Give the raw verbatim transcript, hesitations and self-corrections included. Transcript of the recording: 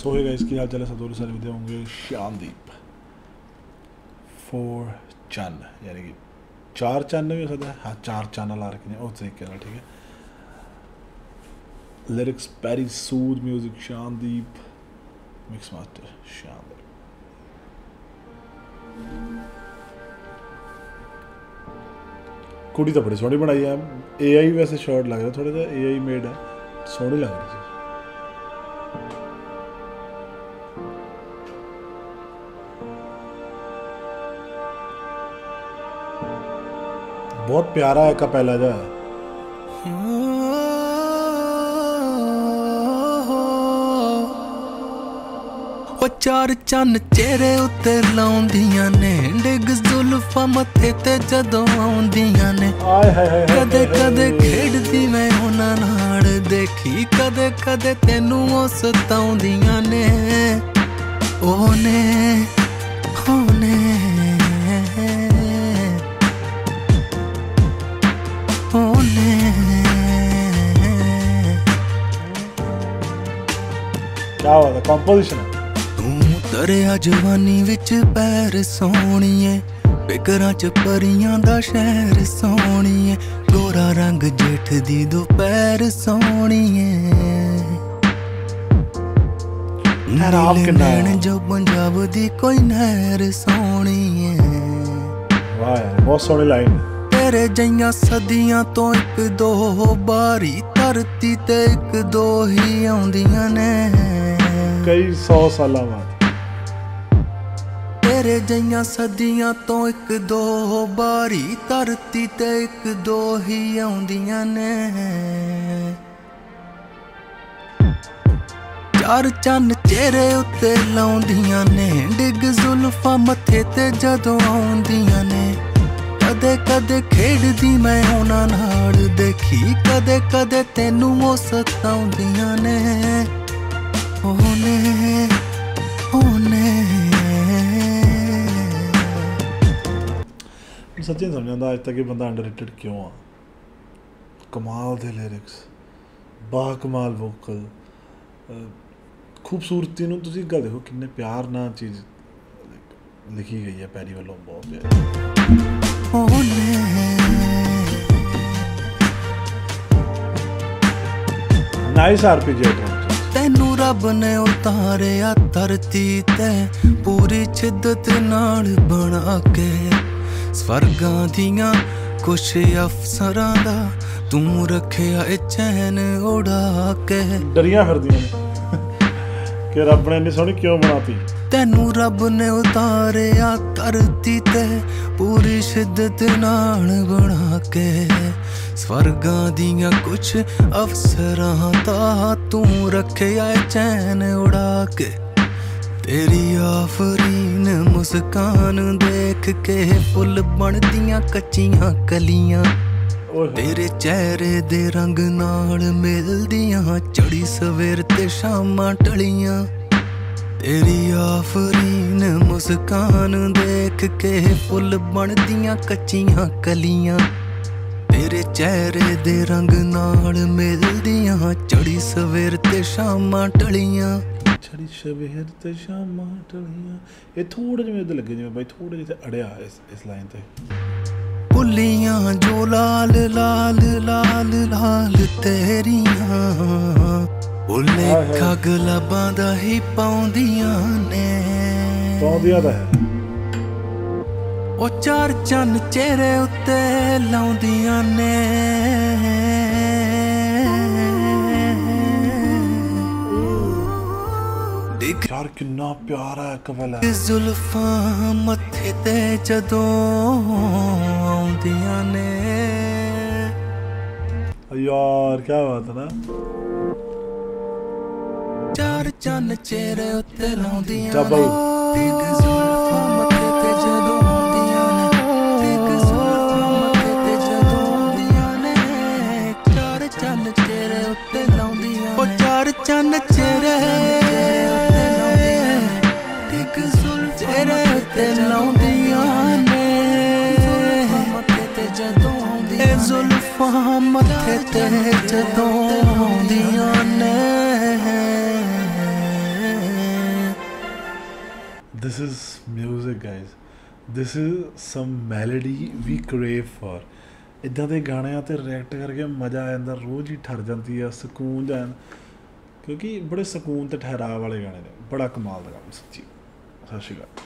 सो है गाइस, की हाल चाल है सब? सारे विद्या होंगे। शानदीप फोर चन यानी कि चार चन भी हो सकता है। हाँ चार चैनल आ रखे हैं उस तरीके ना, ठीक है। Lyrics Parry Sood, music Shandeep, mix master Shandeep. कुड़ी तो बड़ी सोहनी बनाई है। ए आई वैसे शॉर्ट लग रहा है, थोड़ा सा ए आई मेड है, सोहनी लग रही है। बहुत प्यारा है कपेला जा है। चार चन्न चेहरे उत्ते लाउंदियां ने, डिग जुल्फा मथे ते जदों आउंदियां ने। कदे कदे खेडदी मैं उन्हां नाल देखी, कदे कदे तैनू ओ सताउंदियां ने। ओने ओने ओने क्या बात है, कंपोजिशन है। दरिया जवानी विच पैर सोहणीए, फिकरां च परियां दा शहर सोहणीए, गोरा रंग जेठ दी दोपहर सोहणीए। नीले नैन जो पंजाब दी कोई नहर सोहणीए। वाह यार बहुत सोहनी लाइन। तेरे जइयां सदियां तो एक दो बारी धरती ते एक दो ही आउंदियां ने, कई सौ साल बाद। तेरे जइयां सदियां तो एक दो बारी धरती ते एक दो ही आउंदियां ने। चार चन्न चेहरे उत्ते लाउंदियां ने, डिग जुल्फा मथे ते जदों आउंदियां ने। कदे कदे खेडदी मैं उन्हां नाल देखी, कदे कदे तैनू ओ सताउंदियां ने। ओने ओने सच्ची नहीं समझ आता अज तक ये बंदा अंडररेटेड क्यों आ। कमाल दे लिरिक्स, बा कमाल वोकल, खूबसूरती नूं तुसीं गल देखो किन्ने प्यार नाल चीज़ लिखी गई है पैरी वालों, बहुत प्यारी। Nice RPG. तैनू रब ने उतारिया धरती ते पूरी शिद्दत नाल बना के, स्वर्गां दियां कुछ अफसरां दा तू रखिया चैन उड़ा के। डरियां फिरदियां कि रब ने इन्नी सोहनी क्यों बनाती। तैनू रब ने उतारिया धरती ते पूरी शिद्दत नाल बना के, स्वर्गां दियां कुछ अफसरां दा तू रखिया चैन उड़ा के। तेरी आफरीन मुस्कान देख के फुल बनदियां कच्चियां कलियां, तेरे चेहरे दे रंग नाल मिलदियां चढ़ी सवेर ते शामां टलियां। तेरी आफरीन मुस्कान देख के फुल बनदियां कच्चियां कलियां, तेरे चेहरे दे रंग नाल मिलदियां चढ़ी सवेर ते शामां टलियां। छड़ी सवेर ते शामां टलियां, ये थोड़े जिहे इधर लगे जिवें भाई थोड़े जिहे अड़िया इस इस लाइन ते। पुलियां जो लाल लाल लाल लाल तेरियां, ओले खग लबां दा ही पाउंदियां ने। पाउंदियां दा है ओ चार चन्न चेहरे उत्ते लाउंदियां ने। यार किन्ना प्यारा है कपेला। जुल्फा मथे ते जदों आउंदियां ने। यार क्या बात है ना। चार चन्न चेहरे उत्ते लाउंदियां डबल जुल्फा मथे ते जदों आउंदियां ने, जुल्फा मथे ते जदों आउंदियां ने। चार चन्न चेहरे उत्ते लाउंदियां ने, ओ चार चन्न चेहरे चेहरे उत्ते लाउंदियां ने। ए जुल्फा मथे ते जदों आउंदियां ने। This is music guys, this is some melody we crave for. इदां दे गाणिਆਂ ਤੇ ਰਿਐਕਟ ਕਰਕੇ ਮਜ਼ਾ ਆ ਜਾਂਦਾ, ਰੋਜ਼ ਹੀ ਠਰ ਜਾਂਦੀ ਆ, ਸਕੂਨ ਜਾਨ, ਕਿਉਂਕਿ ਬੜੇ ਸਕੂਨ ਤੇ ਠਹਿਰਾਅ ਵਾਲੇ ਗਾਣੇ ਨੇ। ਬੜਾ ਕਮਾਲ ਦਾ ਗਾਣਾ ਸੱਚੀ। ਸਤਿ ਸ਼੍ਰੀ ਅਕਾਲ।